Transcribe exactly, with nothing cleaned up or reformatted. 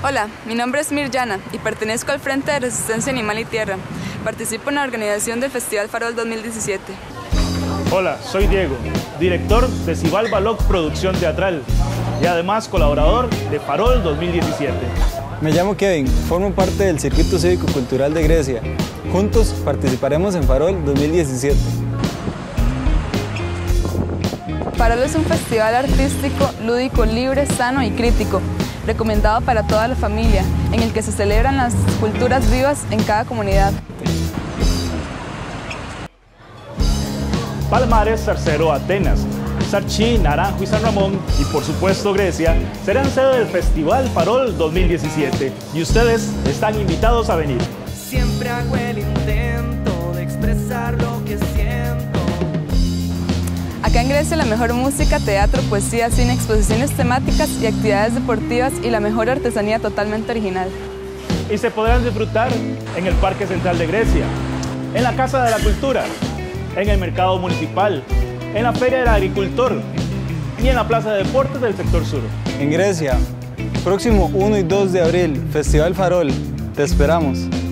Hola, mi nombre es Mirjana y pertenezco al Frente de Resistencia Animal y Tierra. Participo en la organización del Festival Farol dos mil diecisiete. Hola, soy Diego, director de Cibal Baloc Producción Teatral y además colaborador de Farol dos mil diecisiete. Me llamo Kevin, formo parte del Circuito Cívico Cultural de Grecia. Juntos participaremos en Farol dos mil diecisiete. Farol es un festival artístico, lúdico, libre, sano y crítico, recomendado para toda la familia, en el que se celebran las culturas vivas en cada comunidad. Palmares, Zarcero, Atenas, Sarchí, Naranjo y San Ramón, y por supuesto Grecia, serán sede del Festival Farol dos mil diecisiete, y ustedes están invitados a venir. Siempre hago el intento de expresar lo que siento. Acá en Grecia la mejor música, teatro, poesía, cine, exposiciones temáticas y actividades deportivas y la mejor artesanía totalmente original. Y se podrán disfrutar en el Parque Central de Grecia, en la Casa de la Cultura, en el Mercado Municipal, en la Feria del Agricultor y en la Plaza de Deportes del Sector Sur. En Grecia, próximo uno y dos de abril, Festival Farol. Te esperamos.